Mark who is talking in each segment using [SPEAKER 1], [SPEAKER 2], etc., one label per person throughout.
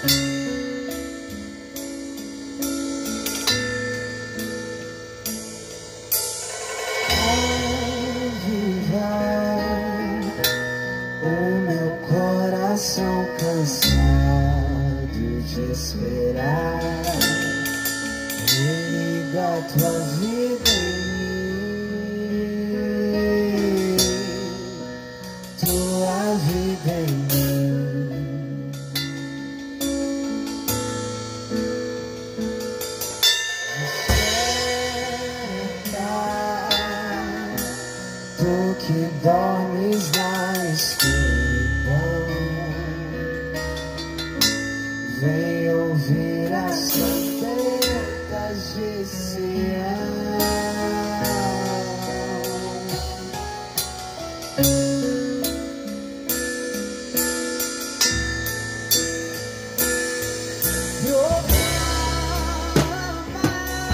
[SPEAKER 1] Cansado de esperar, liga a tua vida em mim, tua vida em mim. Desperta, tu que dormes na escuridão, vem ouvir as trombetas de Sião. Proclama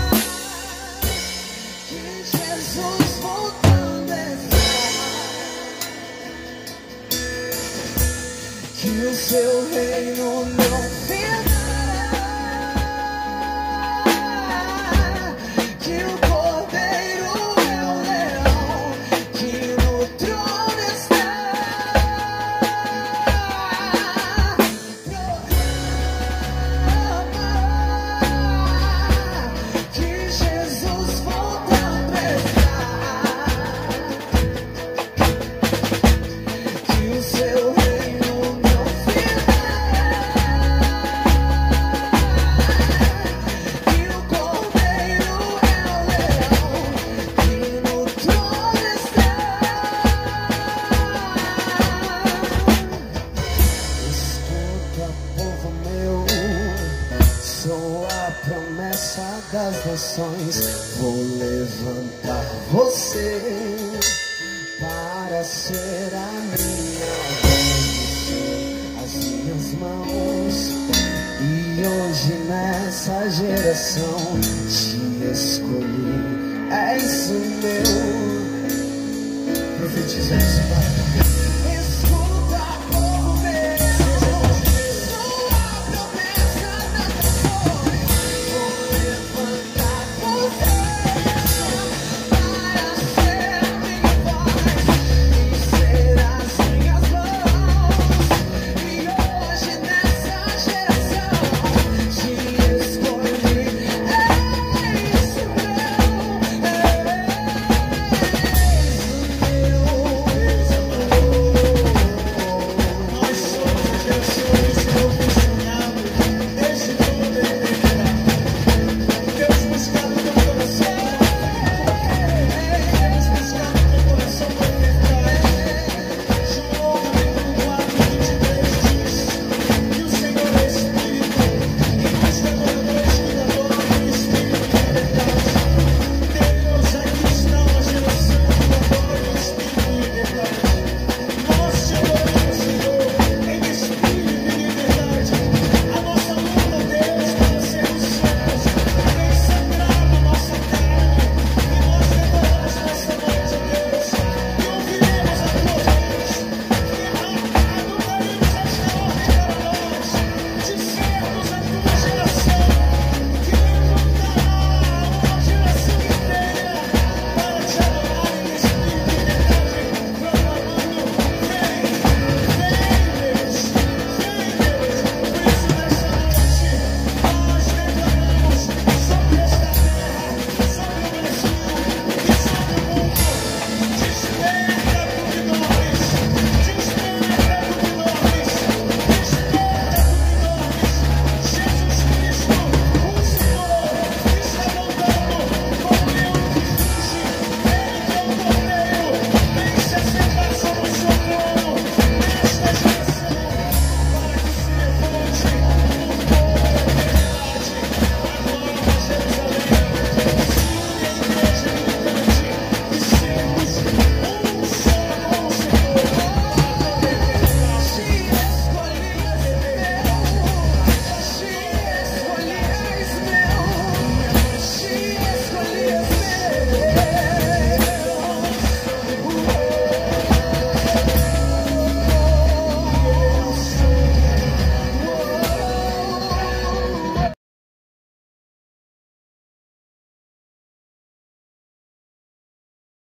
[SPEAKER 1] que Jesus voltando está, que o seu reino não das nações, vou levantar você para ser a minha voz, as minhas mãos. E hoje nessa geração te escolhi, és o meu. Profetiza isso, Pai.